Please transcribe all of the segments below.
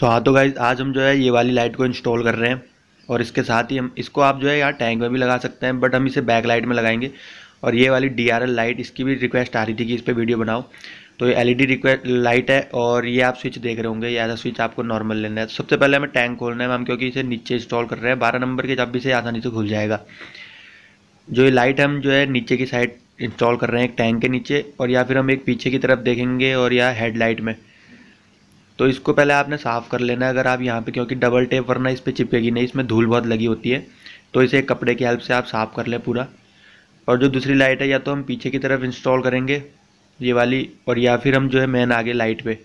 तो हाँ, तो गाइज आज हम जो है ये वाली लाइट को इंस्टॉल कर रहे हैं। और इसके साथ ही हम इसको आप जो है यार टैंक में भी लगा सकते हैं, बट हम इसे बैक लाइट में लगाएंगे। और ये वाली DRL लाइट, इसकी भी रिक्वेस्ट आ रही थी कि इस पर वीडियो बनाओ। तो ये LED रिक्वेस्ट लाइट है और ये आप स्विच देख रहे होंगे, ये ऐसा स्विच आपको नॉर्मल लेना है। तो सबसे पहले हमें टैंक खोलना है हम, क्योंकि इसे नीचे इंस्टॉल कर रहे हैं 12 नंबर के, जब भी से आसानी से खुल जाएगा। जो ये लाइट हम जो है नीचे की साइड इंस्टॉल कर रहे हैं एक टैंक के नीचे, और या फिर हम एक पीछे की तरफ देखेंगे और या हेडलाइट में। तो इसको पहले आपने साफ़ कर लेना है अगर आप यहाँ पे, क्योंकि डबल टेप वरना इस पर चिपकेगी नहीं, इसमें धूल बहुत लगी होती है। तो इसे एक कपड़े की हेल्प से आप साफ़ कर लें पूरा। और जो दूसरी लाइट है, या तो हम पीछे की तरफ इंस्टॉल करेंगे ये वाली, और या फिर हम जो है मेन आगे लाइट पे।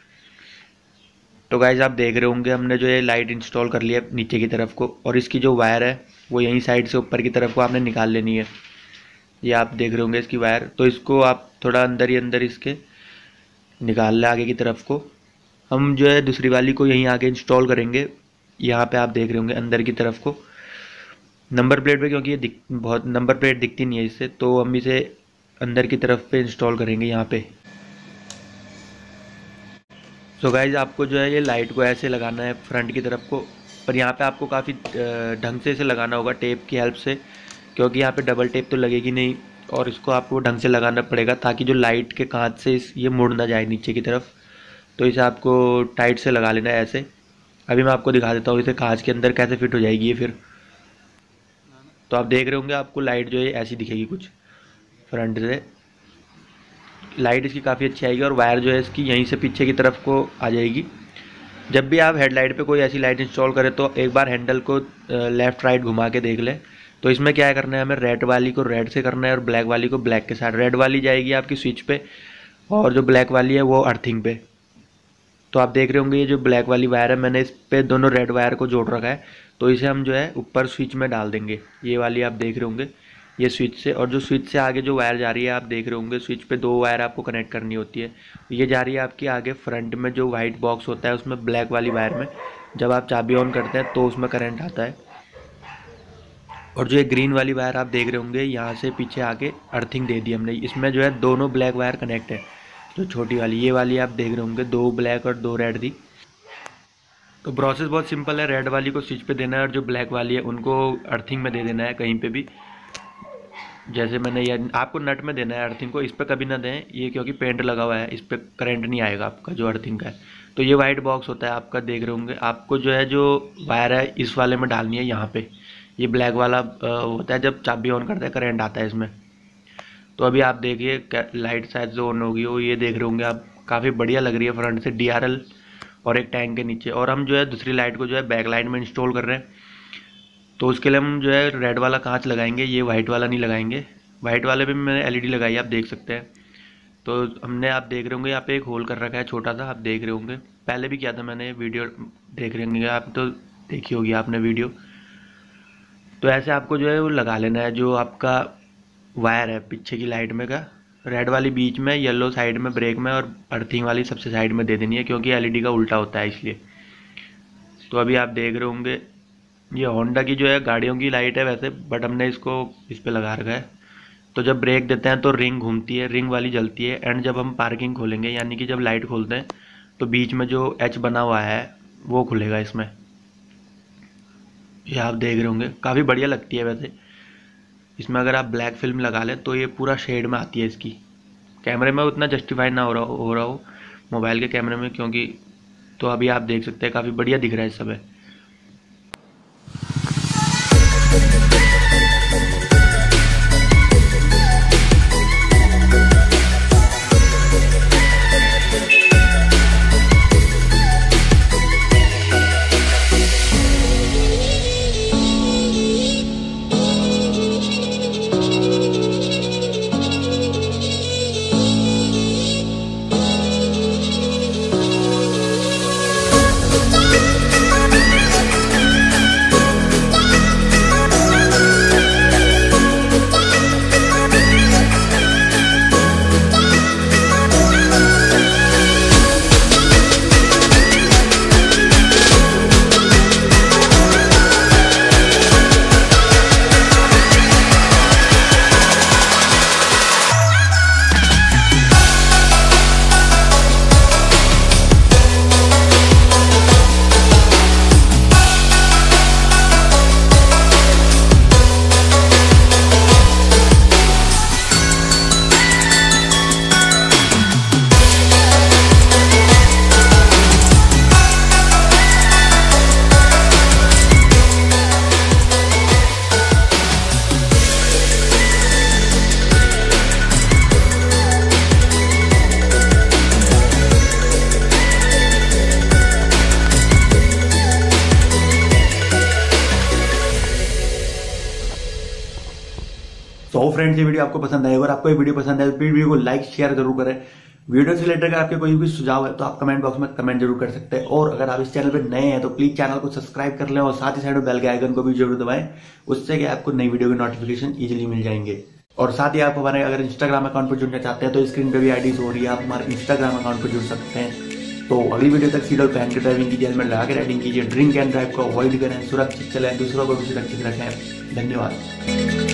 तो गाइज आप देख रहे होंगे हमने जो ये लाइट इंस्टॉल कर लिया नीचे की तरफ को, और इसकी जो वायर है वो यहीं साइड से ऊपर की तरफ को आपने निकाल लेनी है। ये आप देख रहे होंगे इसकी वायर, तो इसको आप थोड़ा अंदर ही अंदर इसके निकाल लें आगे की तरफ को। हम जो है दूसरी वाली को यहीं आगे इंस्टॉल करेंगे, यहाँ पे आप देख रहे होंगे अंदर की तरफ को नंबर प्लेट पे, क्योंकि ये बहुत नंबर प्लेट दिखती नहीं है इससे, तो हम इसे अंदर की तरफ पे इंस्टॉल करेंगे यहाँ पे। सो गाइज आपको जो है ये लाइट को ऐसे लगाना है फ्रंट की तरफ को, पर यहाँ पे आपको काफ़ी ढंग से इसे लगाना होगा टेप की हेल्प से, क्योंकि यहाँ पे डबल टेप तो लगेगी नहीं, और इसको आपको ढंग से लगाना पड़ेगा ताकि जो लाइट के कांच से ये मुड़ ना जाए नीचे की तरफ। तो इसे आपको टाइट से लगा लेना है ऐसे। अभी मैं आपको दिखा देता हूँ इसे कांच के अंदर कैसे फिट हो जाएगी ये फिर। तो आप देख रहे होंगे आपको लाइट जो है ऐसी दिखेगी कुछ फ्रंट से। लाइट इसकी काफ़ी अच्छी आएगी, और वायर जो है इसकी यहीं से पीछे की तरफ को आ जाएगी। जब भी आप हेडलाइट पे कोई ऐसी लाइट इंस्टॉल करें तो एक बार हैंडल को लेफ़्ट राइट घुमा के देख लें। तो इसमें क्या करना है, हमें रेड वाली को रेड से करना है और ब्लैक वाली को ब्लैक के साथ। रेड वाली जाएगी आपकी स्विच पे, और जो ब्लैक वाली है वो अर्थिंग पे। तो आप देख रहे होंगे ये जो ब्लैक वाली वायर है, मैंने इस पे दोनों रेड वायर को जोड़ रखा है। तो इसे हम जो है ऊपर स्विच में डाल देंगे, ये वाली आप देख रहे होंगे ये स्विच से। और जो स्विच से आगे जो वायर जा रही है आप देख रहे होंगे, स्विच पे 2 वायर आपको कनेक्ट करनी होती है। ये जा रही है आपकी आगे फ्रंट में, जो वाइट बॉक्स होता है उसमें ब्लैक वाली वायर में। जब आप चाबी ऑन करते हैं तो उसमें करंट आता है। और जो ये ग्रीन वाली वायर आप देख रहे होंगे, यहाँ से पीछे आके अर्थिंग दे दी हमने। इसमें जो है दोनों ब्लैक वायर कनेक्ट है। जो छोटी वाली ये वाली आप देख रहे होंगे 2 ब्लैक और 2 रेड थी। तो प्रोसेस बहुत सिंपल है, रेड वाली को स्विच पे देना है और जो ब्लैक वाली है उनको अर्थिंग में दे देना है कहीं पे भी। जैसे मैंने ये आपको नट में देना है अर्थिंग को, इस पर कभी ना दें ये, क्योंकि पेंट लगा हुआ है, इस पर करंट नहीं आएगा आपका जो अर्थिंग का है। तो ये वाइट बॉक्स होता है आपका, देख रहे होंगे। आपको जो है जो वायर है इस वाले में डालनी है यहाँ पे। ये ब्लैक वाला होता है, जब चाबी ऑन करता है करंट आता है इसमें। तो अभी आप देखिए लाइट शायद जो ऑन होगी वो ये देख रहे होंगे आप, काफ़ी बढ़िया लग रही है फ्रंट से DRL और एक टैंक के नीचे। और हम जो है दूसरी लाइट को जो है बैक लाइट में इंस्टॉल कर रहे हैं। तो उसके लिए हम जो है रेड वाला कांच लगाएंगे, ये वाइट वाला नहीं लगाएंगे। वाइट वाले पे भी मैंने LED लगाई है, आप देख सकते हैं। तो हमने आप देख रहे होंगे यहाँ पे एक होल कर रखा है छोटा सा, आप देख रहे होंगे। पहले भी किया था मैंने, वीडियो देख रहे होंगे आप, तो देखी होगी आपने वीडियो। तो ऐसे आपको जो है वो लगा लेना है। जो आपका वायर है पीछे की लाइट में का, रेड वाली बीच में, येलो साइड में ब्रेक में, और अर्थिंग वाली सबसे साइड में दे देनी है, क्योंकि LED का उल्टा होता है इसलिए। तो अभी आप देख रहे होंगे ये होंडा की जो है गाड़ियों की लाइट है वैसे, बट हमने इसको इस पर लगा रखा है। तो जब ब्रेक देते हैं तो रिंग घूमती है, रिंग वाली जलती है। एंड जब हम पार्किंग खोलेंगे, यानी कि जब लाइट खोलते हैं, तो बीच में जो H बना हुआ है वो खुलेगा इसमें। ये आप देख रहे होंगे, काफ़ी बढ़िया लगती है वैसे। इसमें अगर आप ब्लैक फिल्म लगा लें तो ये पूरा शेड में आती है इसकी। कैमरे में उतना जस्टिफाइड ना हो रहा हो मोबाइल के कैमरे में, क्योंकि तो अभी आप देख सकते हैं काफ़ी बढ़िया दिख रहा है इस समय। तो फ्रेंड्स, ये वीडियो आपको पसंद आएगा और आपको ये वीडियो पसंद आए तो वीडियो को लाइक शेयर जरूर करें। वीडियो से रिलेटेड अगर आपके कोई भी सुझाव है तो आप कमेंट बॉक्स में कमेंट जरूर कर सकते हैं। और अगर आप इस चैनल पे नए हैं तो प्लीज चैनल को सब्सक्राइब कर लें और साथ ही साइड में बेल के आइकन को भी जरूर दबाएं, उससे कि आपको नई वीडियो के नोटिफिकेशन इजीली मिल जाएंगे। और साथ ही आप हमारे अगर इंस्टाग्राम अकाउंट पर जुड़ना चाहते हैं तो स्क्रीन पे भी आईडी हो रही है, आप हमारे इंस्टाग्राम अकाउंट पर जुड़ सकते हैं। तो अगली वीडियो तक सीट बेल्ट पहन के ड्राइविंग कीजिए, हेलमेट लगा के राइडिंग कीजिए, ड्रिंक एंड ड्राइव को अवॉइड करें, सुरक्षित चलें, दूसरों को भी सुरक्षित रखें। धन्यवाद।